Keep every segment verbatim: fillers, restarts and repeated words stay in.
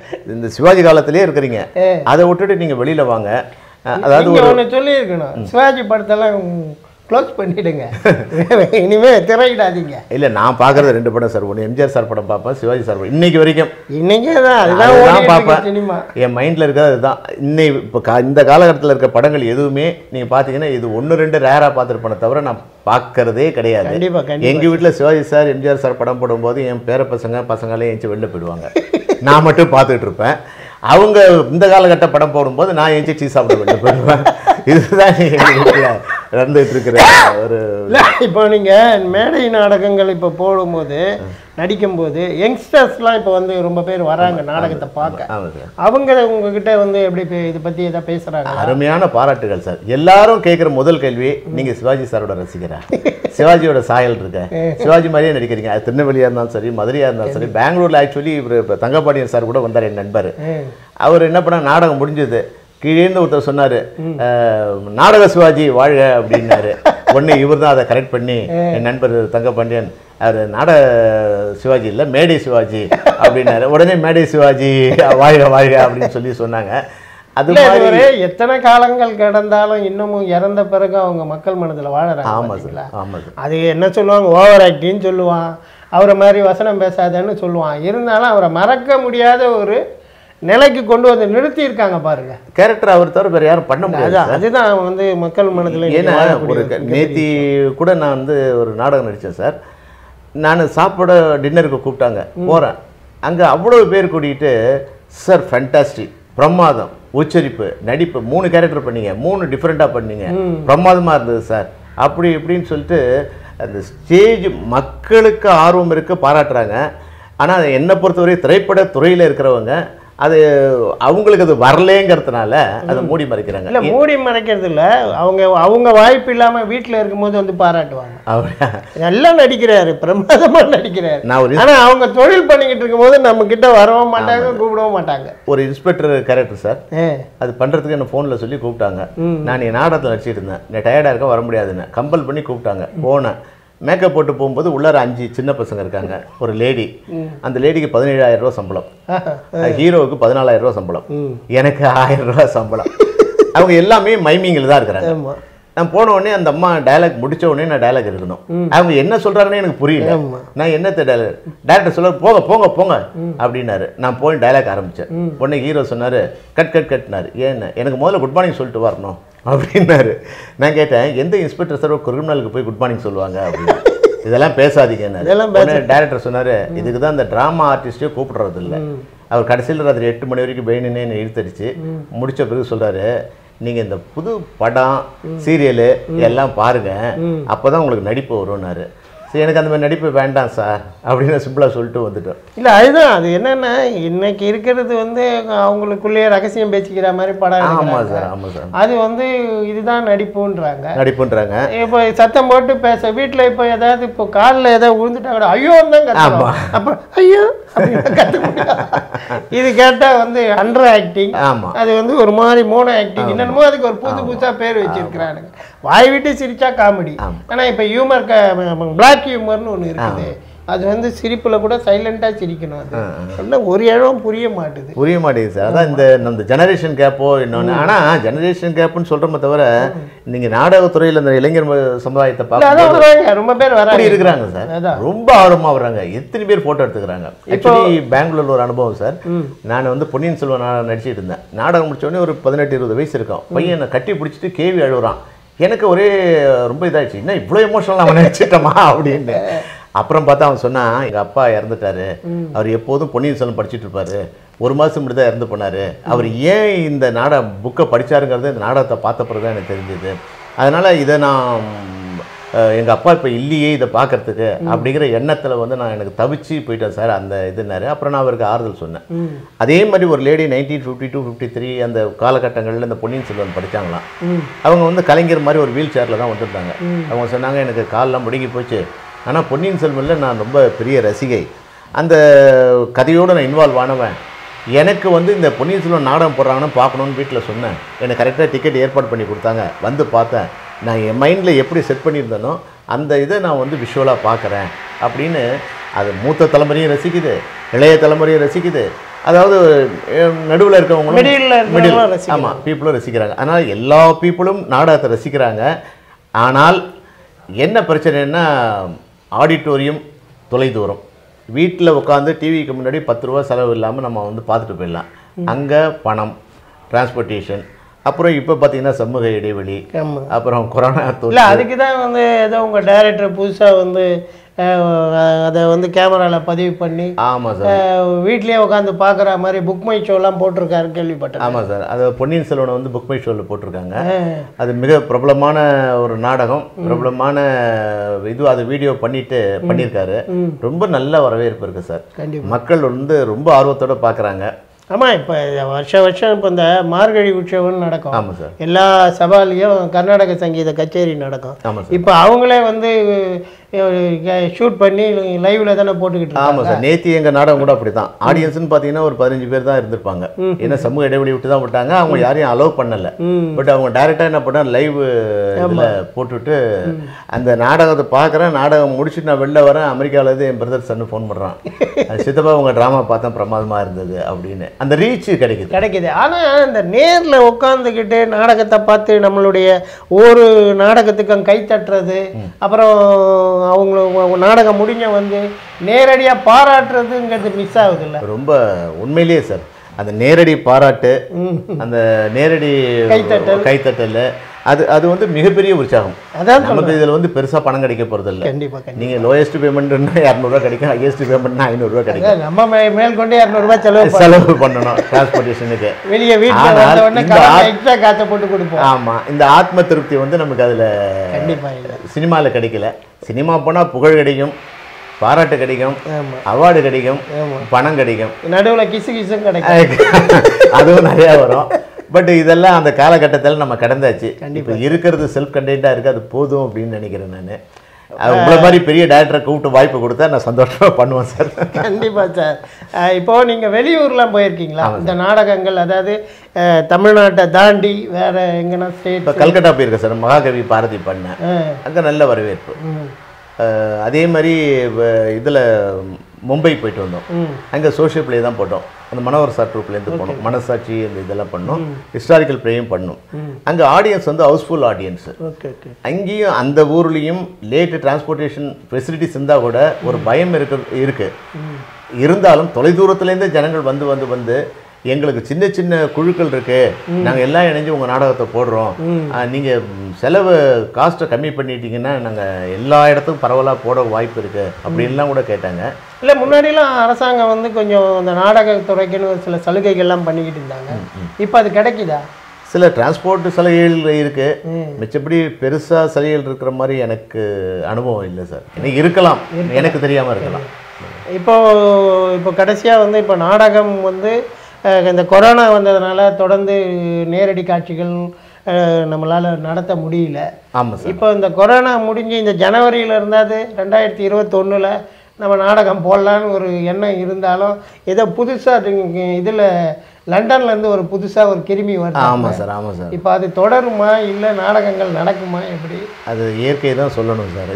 இந்த சிவாஜி காலத்திலே இருக்கிறீங்க, அதை விட்டுட்டு நீங்கள் வெளியில் வாங்க. அதாவது ஒன்று சொல்லியிருக்கணும், சிவாஜி படத்தெல்லாம் க்ளோஸ் பண்ணிவிடுங்க, இனிமேல் திரையிடாதீங்க. இல்லை நான் பார்க்குறது ரெண்டு படம் சார். ஒன்று எம்ஜிஆர் சார் படம் பார்ப்பேன், சிவாஜி சார் படம் இன்னைக்கு வரைக்கும் இன்னைக்கே தான் அதுதான் பார்ப்பேன். சினிமா என் மைண்டில் இருக்கிறது அதுதான். இன்னை இப்போ கா இந்த காலகட்டத்தில் இருக்க படங்கள் எதுவுமே நீங்கள் பார்த்தீங்கன்னா இது ஒன்று ரெண்டு ரேராக பார்த்துருப்பேனே தவிர நான் பார்க்கறதே கிடையாது. எங்கள் வீட்டில் சிவாஜி சார் எம்ஜிஆர் சார் படம் போடும்போது என் பேர பசங்க பசங்களே எழுந்து வெளில போயிடுவாங்க, நான் மட்டும் பார்த்துட்டு இருப்பேன். அவங்க இந்த காலகட்ட படம் போடும்போது நான் எழுந்து டீ சாப்பிட வெளில போயிடுவேன். இதுதான் நடந்துட்டு இருக்கிற ஒரு. இப்போ நீங்கள் மேடை நாடகங்கள் இப்போ போடும்போது நடிக்கும்போது யங்ஸ்டர்ஸ்லாம் இப்போ வந்து ரொம்ப பேர் வராங்க நாடகத்தை பார்க்க, அவங்க உங்ககிட்ட வந்து எப்படி இதை பற்றி எதாவது பேசுகிறாங்க? அருமையான பாராட்டுகள் சார். எல்லாரும் கேட்குற முதல் கேள்வி, நீங்கள் சிவாஜி சாரோட ரசிகரா, சிவாஜியோட சாயல் இருக்க, சிவாஜி மாதிரியே நடிக்கிறீங்க. அது திருநெல்வேலியாக இருந்தாலும் சரி, மதுரையாக இருந்தாலும் சரி. பெங்களூரில் ஆக்சுவலி இவர் தங்கப்பாண்டியன் சார் கூட வந்தார், என் நண்பர். அவர் என்ன பண்ண, நாடகம் முடிஞ்சது கீழேந்து ஒருத்தர் சொன்னார், நாடக சிவாஜி வாழ்க அப்படின்னாரு. ஒன்று இவர் தான் அதை கரெக்ட் பண்ணி, என் நண்பர் தங்கப்பாண்டியன், அவர் நாடக சிவாஜி இல்லை மேடை சிவாஜி அப்படின்னாரு. உடனே மேடை சிவாஜி வாழ்க வாழ்க அப்படின்னு சொல்லி சொன்னாங்க. அது மாதிரி எத்தனை காலங்கள் கடந்தாலும் இன்னமும் இறந்த பிறகு அவங்க மக்கள் மனதில் வாழறாங்க. ஆமாம் சார், ஆமாம் சார். அது என்ன சொல்லுவாங்க, ஓவர் ஆக்டின்னு சொல்லுவான், அவரை மாதிரி வசனம் பேசாதேன்னு சொல்லுவான். இருந்தாலும் அவரை மறக்க முடியாத ஒரு நிலைக்கு கொண்டு வந்து நிறுத்தி இருக்காங்க பாருங்க. கேரக்டர் அவர் தவிர வேறு யாரும் பண்ண முடியாது. அதுதான் வந்து மக்கள் மனதில். ஏன்னா ஒரு நேத்தி கூட நான் வந்து ஒரு நாடகம் நடித்தேன் சார். நான் சாப்பிட டின்னருக்கு கூப்பிட்டாங்க, போகிறேன். அங்கே அவ்வளோ பேர் கூட்டிகிட்டு, சார் ஃபேண்டாஸ்டிக், பிரமாதம், உச்சரிப்பு, நடிப்பு, மூணு கேரக்டர் பண்ணீங்க, மூணு டிஃப்ரெண்ட்டாக பண்ணீங்க, பிரமாதமாக இருந்தது சார் அப்படி இப்படின்னு சொல்லிட்டு அந்த ஸ்டேஜ் மக்களுக்கு ஆர்வம் இருக்குது, பாராட்டுறாங்க. ஆனால் என்னை பொறுத்தவரை திரைப்பட துறையில் இருக்கிறவங்க அது அவங்களுக்கு அது வரலேங்கிறதுனால அதை மூடி மறைக்கிறாங்க. இல்லை மூடி மறைக்கிறது இல்லை, அவங்க அவங்க வாய்ப்பு இல்லாமல் வீட்டில் இருக்கும்போது வந்து பாராட்டுவாங்க. நல்லா நடிக்கிறாரு, பிரமாதமாக நடிக்கிறாரு. ஆனால் அவங்க தொழில் பண்ணிக்கிட்டு இருக்கும்போது நம்ம கிட்ட வரவும் மாட்டாங்க, கூப்பிடவும் மாட்டாங்க. ஒரு இன்ஸ்பெக்டர் கேரக்டர் சார், அது பண்ணுறதுக்கு என்ன ஃபோனில் சொல்லி கூப்பிட்டாங்க. நான் என் நாடகத்தில் நடிச்சிட்டு இருந்தேன், நான் டயர்டாக இருக்க வர முடியாதுன்னு கம்பல் பண்ணி கூப்பிட்டாங்க. போனேன், மேக்கப் போட்டு போகும்போது உள்ளார அஞ்சு சின்ன பசங்க இருக்காங்க, ஒரு லேடி. அந்த லேடிக்கு பதினேழாயிரம் ரூபா சம்பளம், ஹீரோவுக்கு பதினாலாயிரம் ரூபா சம்பளம், எனக்கு ஆயிரம் ரூபா சம்பளம். அவங்க எல்லாமே மைமிங்கில் தான் இருக்கிறாங்க. நான் போன உடனே அந்த அம்மா டைலாக் முடிச்ச உடனே நான் டைலாக் இருக்கணும். அவங்க என்ன சொல்றாங்கன்னு எனக்கு புரியல. நான் என்னத்த டைலாக், டேரக்டர் சொல்ல போங்க போங்க போங்க அப்படின்னாரு. நான் போய் டைலாக் ஆரம்பிச்சேன். உடனே ஹீரோ சொன்னாரு கட் கட் கட்னாரு. ஏன்னு, எனக்கு முதல்ல குட் மார்னிங் சொல்லிட்டு வரணும் அப்படின்னாரு. நான் கேட்டேன், எந்த இன்ஸ்பெக்டர் சார் கிரிமினலுக்கு போய் குட் மார்னிங் சொல்லுவாங்க அப்படின்னு. இதெல்லாம் பேசாதீங்கன்னு. டைரக்டர் சொன்னாரு, இதுக்கு தான் இந்த ட்ராமா ஆர்டிஸ்டே கூப்பிடுறது இல்லை. அவர் கடைசியில் ராத்திரி எட்டு மணி வரைக்கும் பெயின்னு என்னை இழுத்தடிச்சு முடிச்ச பிறகு சொல்றாரு, நீங்கள் இந்த புது படம் சீரியலு எல்லாம் பாருங்கள், அப்போ தான் உங்களுக்கு நடிப்பு வரும்னாரு. சரி, எனக்கு அந்த மாதிரி நடிப்பு வேண்டாம் சார் அப்படின்னு சிம்பிளாக சொல்லிட்டு வந்துட்டோம். இல்லை அதுதான், அது என்னென்னா இன்னைக்கு இருக்கிறது வந்து அவங்களுக்குள்ளேயே ரகசியம் பேசிக்கிற மாதிரி படம். ஆமாம் சார், ஆமாம் சார். அது வந்து இதுதான் நடிப்புன்றாங்க நடிப்புன்றாங்க. இப்போ சத்தம் போட்டு பேச வீட்டில் இப்போ ஏதாவது இப்போ காலில் ஏதாவது விழுந்துட்டா கூட ஐயோ தான் கத்துவோம். அப்போ ஐயோ அப்படின்னு கற்று முடியாது. இது கேட்டால் வந்து அண்டர் ஆக்டிங். ஆமாம், அது வந்து ஒரு மாதிரி மோனோ ஆக்டிங். என்னென்னமோ அதுக்கு ஒரு புது புதுசாக பேர் வச்சிருக்கிறானுங்க. வாய் விட்டு சிரிச்சா காமெடி. ஆனால் இப்போ ஹியூமர் பிளாக் ஹியூமர்னு ஒன்று இருக்குது, அது வந்து சிரிப்புல கூட சைலண்டாக சிரிக்கணும். அது ஒரு இடம் புரிய மாட்டுது புரிய மாட்டேங்குது சார். அதான் இந்த நம்ம ஜெனரேஷன் கேப்போ இன்னொன்று. ஆனால் ஜெனரேஷன் கேப்புன்னு சொல்கிறோமே தவிர நீங்கள் நாடகத்துறையில் இந்த இளைஞர் சமுதாயத்தை பார்க்க ரொம்ப பேர் வர இருக்கிறாங்க சார், ரொம்ப ஆர்வமாக வர்றாங்க. எத்தனை பேர் ஃபோட்டோ எடுத்துக்கிறாங்க. ஆக்சுவலி பெங்களூரில் ஒரு அனுபவம் சார். நான் வந்து பொன்னியின் செல்வன் நாடகம் நடிச்சிட்டு இருந்தேன். நாடகம் முடிச்சோடனே ஒரு பதினெட்டு இருபது வயசு இருக்கும். பையன் என்னை கட்டி பிடிச்சிட்டு கேள்வி அழுகுறான். எனக்கு ஒரே ரொம்ப இதாகிடுச்சு, என்ன இவ்வளோ எமோஷனல் அவன் நினச்சிட்டோமா அப்படின்னு. அப்புறம் பார்த்தா அவன் சொன்னான், எங்கள் அப்பா இறந்துட்டாரு, அவர் எப்போதும் பொன்னியின் செல்வன் படிச்சுட்டு இருப்பாரு, ஒரு மாதம் மட்டும் தான் இறந்து போனார், அவர் ஏன் இந்த நாடக புக்கை படித்தாருங்கிறது இந்த நாடகத்தை பார்த்த பிறகு தான் எனக்கு தெரிஞ்சது. அதனால் இதை நான் எங்கள் அப்பா இப்போ இல்லையே இதை பார்க்கறதுக்கு அப்படிங்கிற எண்ணத்தில் வந்து நான் எனக்கு தவிச்சு போயிட்டேன் சார் அந்த இதுனாரு. அப்புறம் நான் அவருக்கு ஆறுதல் சொன்னேன். அதே மாதிரி ஒரு lady nineteen fifty two fifty three அந்த காலகட்டங்களில் இந்த பொன்னியின் செல்வன் படித்தாங்களாம். அவங்க வந்து கலைஞர் மாதிரி ஒரு வீல் சேரில் தான் வந்துருந்தாங்க. அவங்க சொன்னாங்க, எனக்கு காலெலாம் முடங்கி போச்சு, ஆனால் பொன்னியின் செல்வனில் நான் ரொம்ப பெரிய ரசிகை, அந்த கதையோடு நான் இன்வால்வ் ஆனவன், எனக்கு வந்து இந்த பொன்னியின் செல்வன் நாடகம் போடுறாங்கன்னு பார்க்கணுன்னு வீட்டில் சொன்னேன். எனக்கு கரெக்டாக டிக்கெட் ஏற்பாடு பண்ணி கொடுத்தாங்க, வந்து பார்த்தேன். நான் என் மைண்டில் எப்படி செட் பண்ணியிருந்தேனோ அந்த இதை நான் வந்து விஷுவலாக பார்க்குறேன் அப்படின்னு. அது மூத்த தலைமுறையும் ரசிக்குது, இளைய தலைமுறையும் ரசிக்குது, அதாவது நடுவில் இருக்கவங்களும் மிடில் ஆமாம் பீப்புளும் ரசிக்கிறாங்க. அதனால் எல்லா பீப்புளும் நாடகத்தை ரசிக்கிறாங்க. ஆனால் என்ன பிரச்சனைன்னா ஆடிட்டோரியம் தொலைதூரம். வீட்டில் உட்காந்து டிவிக்கு முன்னாடி பத்து ரூபா செலவு இல்லாமல் நம்ம வந்து பார்த்துட்டு போயிடலாம். அங்கே பணம், டிரான்ஸ்போர்ட்டேஷன், அப்புறம் இப்போ பார்த்தீங்கன்னா சமூக இடைவெளி, அப்புறம் கொரோனா இல்லை அதுக்கு தான் வந்து ஏதோ உங்கள் டைரக்டர் புதுசாக வந்து அதை வந்து கேமராவில் பதிவு பண்ணி ஆமாம் சார் வீட்லேயே உட்காந்து பார்க்குற மாதிரி புக் மை ஷோலாம் போட்டிருக்காரு கேள்விப்பட்டேன். ஆமாம் சார், அது பொன்னியின் செல்வனை வந்து புக் மை ஷோவில் போட்டிருக்காங்க. அது மிக பிரபலமான ஒரு நாடகம், பிரபலமான இது. அது வீடியோ பண்ணிட்டு பண்ணியிருக்காரு. ரொம்ப நல்ல வரவேற்பு இருக்குது சார். கண்டிப்பாக மக்கள் வந்து ரொம்ப ஆர்வத்தோடு பார்க்குறாங்க. ஆமாம், இப்போ வருஷ வருஷம் இப்போ இந்த மார்கழி உற்சவம் நடக்கும். ஆமாம் சார், எல்லா சபாலையும் கர்நாடக சங்கீத கச்சேரி நடக்கும். ஆமாம் சார், இப்போ அவங்களே வந்து ஷூட் பண்ணி லைவ்ல தானே போட்டுக்கிட்டு. ஆமாம் சார், நேற்று எங்கள் நாடகம் கூட அப்படி தான். ஆடியன்ஸ்னு பார்த்தீங்கன்னா ஒரு பதினஞ்சு பேர் தான் இருந்திருப்பாங்க. ஏன்னா சமூக இடைவெளி விட்டு தான் விட்டாங்க. அவங்க யாரையும் அலோவ் பண்ணலை. பட் அவங்க டைரெக்டாக என்ன பண்ணால் லைவ் இதில் போட்டுவிட்டு அந்த நாடகத்தை பார்க்குறேன். நாடகம் முடிச்சுட்டு நான் வெளில வரேன். அமெரிக்காவிலேருந்து என் பிரதர் சன்னு ஃபோன் பண்ணுறான், சித்தப்பா உங்கள் ட்ராமா பார்த்தா பிரமாதமாக இருந்தது அப்படின்னு. அந்த ரீச் கிடைக்குது கிடைக்குது ஆனால் இந்த நேரில் உட்காந்துக்கிட்டு நாடகத்தை பார்த்து நம்மளுடைய ஒரு நாடகத்துக்கும் கை தட்டுறது, அப்புறம் அவங்கள நாடகம் முடிஞ்ச வந்து நேரடியாக பாராட்டுறதுங்கிறது மிஸ் ஆகுது இல்லை? ரொம்ப உண்மையிலேயே சார், அந்த நேரடி பாராட்டு, அந்த நேரடி கைத்தட்டல் கைத்தட்டல் அது அது வந்து மிகப்பெரிய உற்சாகம். அதான் நமக்கு இதில் வந்து பெருசாக பணம் கிடைக்க போகிறதில்ல. கண்டிப்பாக நீங்கள் லோயஸ்ட் பேமெண்ட்னா இரநூறுவா கிடைக்கும், ஹையஸ்ட் பேமெண்ட்னா ஐநூறுரூவா கிடைக்கும். நம்ம மேல் கொண்டு இரநூறுவா செலவு செலவு பண்ணணும் டிரான்ஸ்போர்ட்டேஷனுக்கு. வெளியே வீட்டில் காற்றை போட்டு கொடுப்போம். ஆமாம், இந்த ஆத்ம திருப்தி வந்து நமக்கு அதில் கண்டிப்பாக சினிமாவில் கிடைக்கல. சினிமா போனால் புகழ் கிடைக்கும், பாராட்டு கிடைக்கும், அவார்டு கிடைக்கும், பணம் கிடைக்கும், நடுவில் கிசு கிசும் கிடைக்கும், அதுவும் நிறையா வரும். பட் இதெல்லாம் அந்த காலகட்டத்தில் நம்ம கடந்தாச்சு. இப்போ இருக்கிறது செல்ஃப் கண்டென்ட்டாக இருக்குது, அது போதும் அப்படின்னு நினைக்கிறேன். நான் உங்களை மாதிரி பெரிய டைரக்டரை கூப்பிட்டு வாய்ப்பு கொடுத்தா நான் சந்தோஷமாக பண்ணுவேன் சார். கண்டிப்பாக சார். இப்போது நீங்கள் வெளியூர்லாம் போயிருக்கீங்களா இந்த நாடகங்கள்? அதாவது தமிழ்நாட்டை தாண்டி வேறு எங்கன்னா ஸ்டேட்? இப்போ கல்கட்டா போயிருக்கேன் சார், மகாகவி பாரதி பண்ணேன். அங்கே நல்ல வரவேற்பு. அதே மாதிரி இதில் மும்பை போயிட்டு வந்தோம். அங்கே சோஷியல் பிளே தான் போட்டோம். அந்த மனோகர் சார் ட்ரூப்லேருந்து போனோம். மனசாட்சி அந்த இதெல்லாம் பண்ணோம். ஹிஸ்டாரிக்கல் பிளேயும் பண்ணோம். அங்கே ஆடியன்ஸ் வந்து ஹவுஸ்ஃபுல் ஆடியன்ஸ். அங்கேயும் அந்த ஊர்லேயும் லேட்டு டிரான்ஸ்போர்ட்டேஷன் ஃபெசிலிட்டிஸ் இருந்தால் கூட ஒரு பயம் இருக்கு இருக்கு இருந்தாலும் தொலைதூரத்துலேருந்து ஜனங்கள் வந்து வந்து வந்து எங்களுக்கு சின்ன சின்ன குழுக்கள் இருக்கு, நாங்கள் எல்லாம் இணைஞ்சு உங்கள் நாடகத்தை போடுறோம், நீங்கள் செலவு காஸ்ட்டை கம்மி பண்ணிட்டீங்கன்னா நாங்கள் எல்லா இடத்துக்கும் பரவலாக போட வாய்ப்பு இருக்குது அப்படின்லாம் கூட கேட்டாங்க. இல்லை முன்னாடிலாம் அரசாங்கம் வந்து கொஞ்சம் இந்த நாடகத்துறைக்குன்னு ஒரு சில சலுகைகள்லாம் பண்ணிக்கிட்டு இருந்தாங்க. இப்போ அது கிடைக்குதா? சில டிரான்ஸ்போர்ட் சலுகைகள் இருக்குது, மிச்சப்படி பெருசாக சலுகைகள் இருக்கிற மாதிரி எனக்கு அனுபவம் இல்லை சார். எனக்கு இருக்கலாம், எனக்கு தெரியாமல் இருக்கலாம். இப்போ இப்போ கடைசியாக வந்து இப்போ நாடகம் வந்து இந்த கொரோனா வந்ததுனால தொடர்ந்து நேரடி காட்சிகள் நம்மளால் நடத்த முடியல. ஆமாம் சார். இப்போ இந்த கொரோனா முடிஞ்சு இந்த ஜனவரியில் இருந்தாது ரெண்டாயிரத்தி இருபத்தொன்னில் நம்ம நாடகம் போடலான்னு ஒரு எண்ணம் இருந்தாலும் ஏதோ புதுசாக இதில் லண்டன்லேருந்து ஒரு புதுசாக ஒரு கிருமி வருது. ஆமாம் சார், ஆமாம் சார். இப்போ அது தொடருமா இல்லை நாடகங்கள் நடக்குமா எப்படி? அது இயற்கை தான் சொல்லணும் சார்.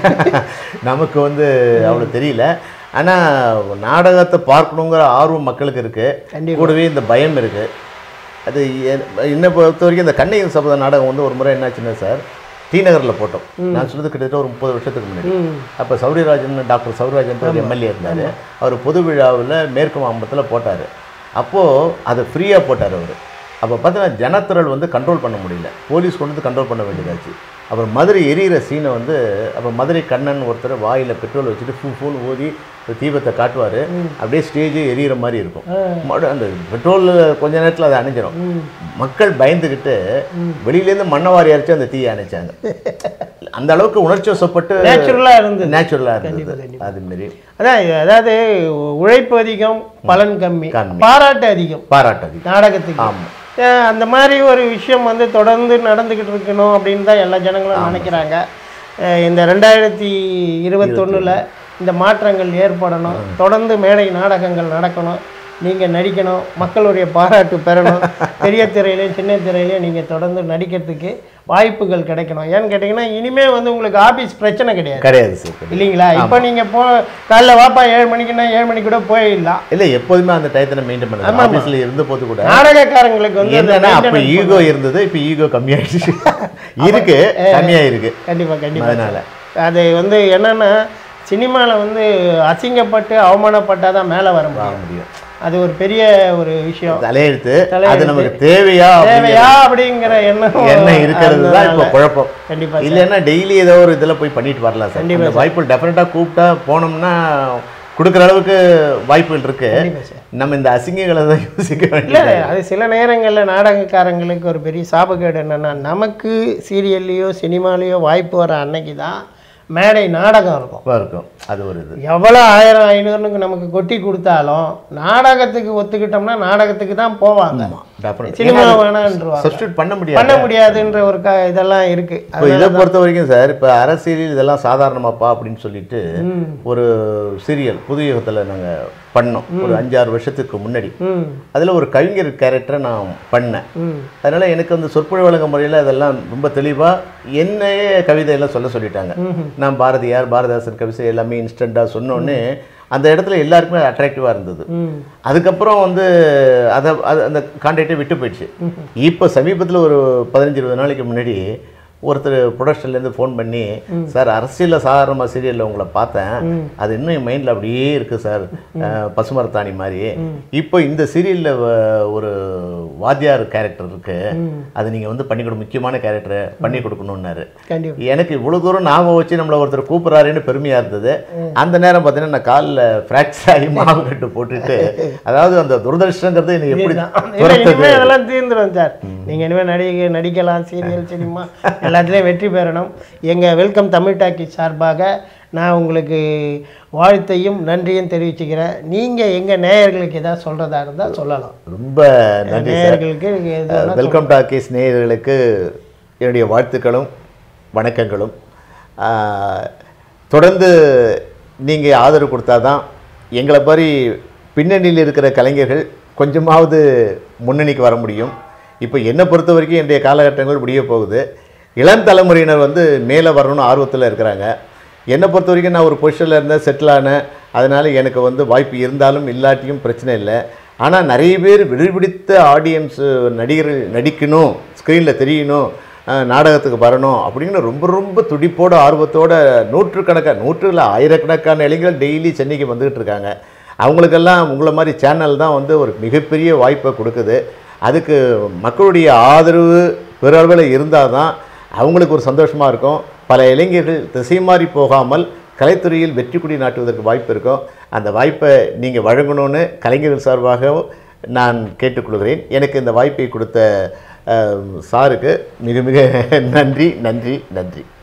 நமக்கு வந்து அவ்வளோ தெரியல. ஆனால் நாடகத்தை பார்க்கணுங்கிற ஆர்வம் மக்களுக்கு இருக்குது, கூடவே இந்த பயம் இருக்குது. அது என்னை பொறுத்த வரைக்கும் இந்த கண்ணகி சபத நாடகம் வந்து ஒரு முறை என்னாச்சுன்னா சார், டி நகரில் போட்டோம். நான் சொல்கிறது கிட்டத்தட்ட ஒரு முப்பது வருஷத்துக்கு முன்னாடி. அப்போ சௌரியராஜன், டாக்டர் சௌரியராஜன் ஒரு எம்எல்ஏ இருந்தார். அவர் பொது விழாவில் மேற்கு மாம்பலத்தில் போட்டார். அப்போது அதை ஃப்ரீயாக போட்டார் அவர். அப்போ பார்த்தீங்கன்னா ஜனத்திரள் வந்து கண்ட்ரோல் பண்ண முடியல, போலீஸ் கொண்டு வந்து கண்ட்ரோல் பண்ண வேண்டியதாச்சு. அப்புறம் மதுரை எரியிற சீனை வந்து அப்போ மதுரை கண்ணன் ஒருத்தர் வாயில் பெட்ரோல் வச்சுட்டு ஃபூ ஃபூன்னு ஊதி தீபத்தை காட்டுவார். அப்படியே ஸ்டேஜு எரியிற மாதிரி இருக்கும். அந்த பெட்ரோல் கொஞ்ச நேரத்தில் அதை அணைஞ்சிடும். மக்கள் பயந்துக்கிட்டு வெளியிலேருந்து மண்ணவாரி அரைச்சி அந்த தீயை அணைச்சாங்க. அந்த அளவுக்கு உணர்ச்சி வசப்பட்டு நேச்சுரலாக இருந்து நேச்சுரலாக இருந்தது. அதுமாரி அதான், அதாவது உழைப்பு அதிகம், பலன் கம்மி, பாராட்டு அதிகம். பாராட்டு அதிகம் நாடகத்துக்கு. ஆமாம், அந்த மாதிரி ஒரு விஷயம் வந்து தொடர்ந்து நடந்துக்கிட்டு இருக்கணும் அப்படின்னு தான் எல்லா ஜனங்களும் நினைக்கிறாங்க. இந்த ரெண்டாயிரத்தி இருபத்தொன்னில் இந்த மாற்றங்கள் ஏற்படணும், தொடர்ந்து மேடை நாடகங்கள் நடக்கணும். நீங்கள் நடிக்கணும், மக்களுடைய பாராட்டு பெறணும், பெரிய திரையிலையும் சின்ன திரையிலையும் நீங்கள் தொடர்ந்து நடிக்கிறதுக்கு வாய்ப்புகள் கிடைக்கணும். ஏன்னு கேட்டிங்கன்னா இனிமேல் வந்து உங்களுக்கு ஆஃபீஸ் பிரச்சனை கிடையாது கிடையாது சார் இல்லைங்களா? இப்போ நீங்கள் போ காலைல வாப்பா ஏழு மணிக்குன்னா ஏழு மணிக்கு கூட போயிடலாம். இல்லை, எப்போதுமே அந்த டயத்தை மெயின்டைன் பண்ணலாம். ஆஃபீஸில் இருந்த போது கூட நாடகக்காரங்களுக்கு வந்து என்னன்னா அப்போ ஈகோ இருந்தது, இப்போ ஈகோ கம்மியாயிடுச்சு. இருக்கு, கம்மியாக இருக்கு. கண்டிப்பாக கண்டிப்பாக. அதனால அது வந்து என்னன்னா சினிமாவில் வந்து அசிங்கப்பட்டு அவமானப்பட்டால் தான் மேலே வர முடியும். அது ஒரு பெரிய ஒரு விஷயம். தலையெழுத்து அது நமக்கு தேவையா தேவையா அப்படிங்கிற எண்ணம் எண்ணம் இருக்கிறது தான் இப்போ குழப்பம். கண்டிப்பா. இல்லைன்னா டெய்லி ஏதோ ஒரு இதில் போய் பண்ணிட்டு வரலாம் சார். இந்த வாய்ப்புகள் டெஃபினட்டாக கூப்பிட்டா போனோம்னா கொடுக்குற அளவுக்கு வாய்ப்புகள் இருக்கு. நம்ம இந்த அசிங்கங்களை தான் யோசிக்க வேண்டியது. அது சில நேரங்களில் நாடகக்காரங்களுக்கு ஒரு பெரிய சாபக்கேடு என்னன்னா, நமக்கு சீரியல்லையோ சினிமாலேயோ வாய்ப்பு வர அன்னைக்கு தான் மேடை நாடகம் இருக்கும் இருக்கும். அது ஒரு இது எவ்வளோ ஆயிரம் ஐநூறுனுக்கு நமக்கு கொட்டி கொடுத்தாலும் நாடகத்துக்கு ஒத்துக்கிட்டோம்னா நாடகத்துக்கு தான் போவாங்க. சினிமா வேணான்றுவாங்க, பண்ண முடியாது பண்ண முடியாதுன்ற ஒரு க இதெல்லாம் இருக்கு. இதை பொறுத்த வரைக்கும் சார், இப்போ அரசியலில் இதெல்லாம் சாதாரணமாப்பா அப்படின்னு சொல்லிட்டு ஒரு சீரியல் புது யுகத்தில் நாங்கள் பண்ணோம் ஒரு அஞ்சாறு வருஷத்துக்கு முன்னாடி. அதில் ஒரு கவிஞர் கேரக்டரை நான் பண்ணேன். அதனால் எனக்கு அந்த சொற்பொழி வழங்க முறையில் அதெல்லாம் ரொம்ப தெளிவாக என்னையே கவிதையெல்லாம் சொல்ல சொல்லிட்டாங்க. நான் பாரதியார் பாரதிதாசன் கவிதை எல்லாமே இன்ஸ்டண்ட்டாக சொன்னோன்னே அந்த இடத்துல எல்லாருக்குமே அட்ராக்டிவாக இருந்தது. அதுக்கப்புறம் வந்து அதை அந்த கான்டாக்டை விட்டு போயிடுச்சு. இப்போ சமீபத்தில் ஒரு பதினஞ்சு இருபது நாளைக்கு முன்னாடி ஒருத்தர் ப்ரொடக்ஷன்லேருந்து ஃபோன் பண்ணி, சார் அரசியலில் சாதாரணமாக சீரியலில் உங்களை பார்த்தேன், அது இன்னும் என் மைண்டில் அப்படியே இருக்குது சார், பசுமரத்தாணி மாதிரி. இப்போ இந்த சீரியலில் ஒரு வாத்தியார் கேரக்டர் இருக்குது, அது நீங்கள் வந்து பண்ணி கொடு, முக்கியமான கேரக்டரை பண்ணி கொடுக்கணுன்னாரு. எனக்கு இவ்வளோ தூரம் ஞாபகம் வச்சு நம்மளை ஒருத்தர் கூப்பிட்றாருன்னு பெருமையாக இருந்தது. அந்த நேரம் பார்த்தீங்கன்னா நான் காலில் ஃப்ராக்சர் ஆகி மாவு கட்டு போட்டுட்டு, அதாவது அந்த துரதிருஷ்டங்கிறது எனக்கு எப்படி அதெல்லாம் தீர்ந்துடும் சார். நீங்கள் இனிமேல் நடிகை நடிக்கலாம், சீரியல் சினிமா எல்லாத்துலேயும் வெற்றி பெறணும். எங்கள் வெல்கம் தமிழ் டாக்கீஸ் சார்பாக நான் உங்களுக்கு வாழ்த்தையும் நன்றியும் தெரிவிச்சுக்கிறேன். நீங்கள் எங்கள் நேயர்களுக்கு ஏதாவது சொல்கிறதா இருந்தால் சொல்லலாம். ரொம்ப நன்றி நேயர்களுக்கு. வெல்கம் டாக்கீஸ் நேயர்களுக்கு என்னுடைய வாழ்த்துக்களும் வணக்கங்களும். தொடர்ந்து நீங்கள் ஆதரவு கொடுத்தா தான் எங்களை மாதிரி பின்னணியில் இருக்கிற கலைஞர்கள் கொஞ்சமாவது முன்னணிக்கு வர முடியும். இப்போ என்னை பொறுத்த வரைக்கும் என்னுடைய காலகட்டங்கள் முடிய போகுது. இளம் தலைமுறையினர் வந்து மேலே வரணும்னு ஆர்வத்தில் இருக்கிறாங்க. என்னை பொறுத்த வரைக்கும் நான் ஒரு பொசிஷனில் இருந்தேன், செட்டில் ஆனேன். அதனால் எனக்கு வந்து வாய்ப்பு இருந்தாலும் இல்லாட்டியும் பிரச்சனை இல்லை. ஆனால் நிறைய பேர் விடுபிடித்த ஆடியன்ஸு நடிகர்கள் நடிக்கணும், ஸ்க்ரீனில் தெரியணும், நாடகத்துக்கு வரணும் அப்படின்னு ரொம்ப ரொம்ப துடிப்போட ஆர்வத்தோடு நூற்றுக்கணக்கான நூற்று இல்லை ஆயிரக்கணக்கான இளைஞர்கள் டெய்லி சென்னைக்கு வந்துக்கிட்டு இருக்காங்க. அவங்களுக்கெல்லாம் உங்களை மாதிரி சேனல் தான் வந்து ஒரு மிகப்பெரிய வாய்ப்பை கொடுக்குது. அதுக்கு மக்களுடைய ஆதரவு பெருளவில் இருந்தால் தான் அவங்களுக்கு ஒரு சந்தோஷமாக இருக்கும். பல இளைஞர்கள் திசை மாறி போகாமல் கலைத்துறையில் வெற்றி கொடி நாட்டுவதற்கு வாய்ப்பு இருக்கும். அந்த வாய்ப்பை நீங்கள் வழங்கணும்னு கலைஞர்கள் சார்பாக நான் கேட்டுக்கொள்கிறேன். எனக்கு இந்த வாய்ப்பை கொடுத்த சாருக்கு மிக மிக நன்றி நன்றி நன்றி.